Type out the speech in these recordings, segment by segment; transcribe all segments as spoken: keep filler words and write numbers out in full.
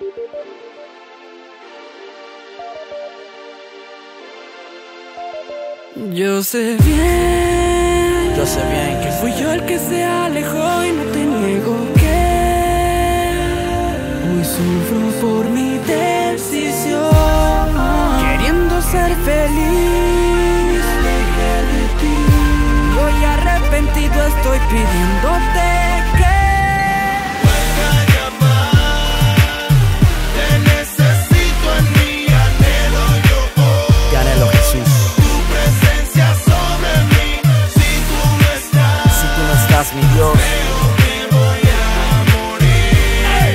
Yo sé bien, yo sé bien que fui yo el que se alejó y no te niego que hoy sufro por mi decisión, queriendo ser feliz, alejé de ti. Y hoy arrepentido estoy pidiéndote que vuelva a llamar. Te necesito en mi anhelo yo hoy. Te anhelo, Jesús. Mi Dios, creo que voy a morir.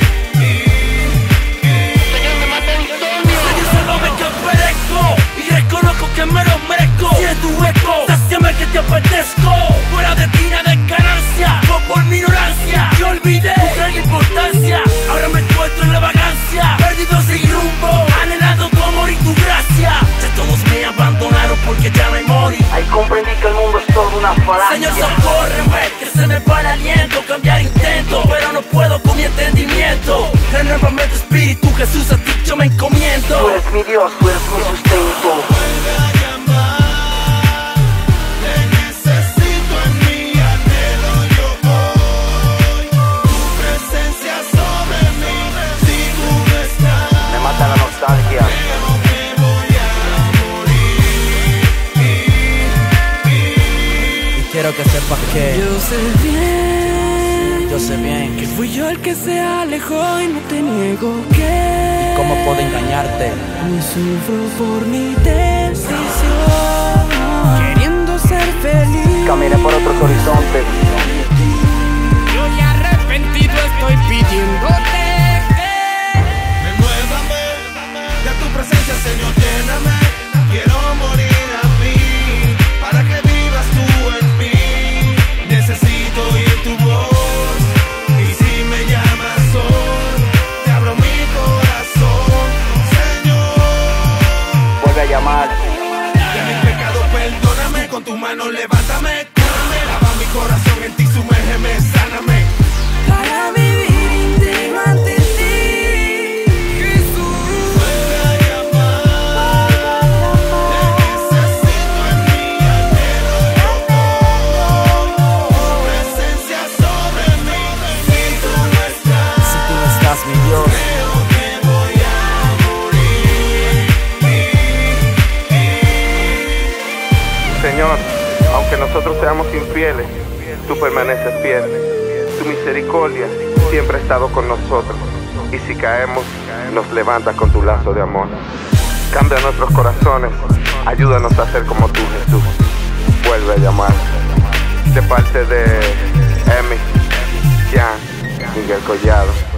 Sé que me mata el insomnio. Sé que solo me que perezco y reconozco que me lo merezco. Si es tu hueco, sáciame que te apetezco. Fuera de ti nada es ganancia, no por mi ignorancia. Yo olvidé tu gran importancia. Ahora me encuentro en la vagancia, perdido sin rumbo, anhelando tu amor y tu gracia. Ya todos me abandonaron porque ya no hay money. ahí comprendí que el mundo es todo una falacia. Señor, socórreme, que se me va el aliento. Cambiar intento, pero no puedo con mi entendimiento. Renuévame tu espíritu, Jesús, a ti yo me encomiendo. Tú eres mi Dios, tú eres mi sustento. Vuelve a llamar. Te necesito en mi anhelo yo hoy. Tu presencia sobre mí, si tú no estás. Me mata la nostalgia. Creo que voy a morir. Y quiero que sepas que yo sé bien, yo sé bien que fui yo el que se alejó y no te niego que cómo puedo engañarte. hoy sufro por mi decisión, queriendo ser feliz. Caminé por otros horizontes. Yo ya arrepentido estoy pidiéndote que Renuévame, de tu presencia, Señor, lléname. Quiero morir a mí, para que vivas tú en mí. Necesito oír tu voz, y si me llamas hoy, te abro mi corazón, Señor. Vuelve a llamar. De mis pecados perdóname, con tu mano levántame, cúrame, lava mi corazón en ti, sumérgeme, sáname. para vivir íntegro ante ti, Jesús. Vuelve a llamar. Te necesito en mi anhelo yo hoy. Tu presencia sobre mí, si tú no estás. Si tú no estás, mi Dios. Creo que voy a morir. Señor, aunque nosotros seamos infieles, tú permaneces fiel. Tu misericordia siempre ha estado con nosotros. Y si caemos, nos levantas con tu lazo de amor. Cambia nuestros corazones, ayúdanos a ser como tú, Jesús. Vuelve a llamar. De parte de Emi, Jan, Miguel Collado.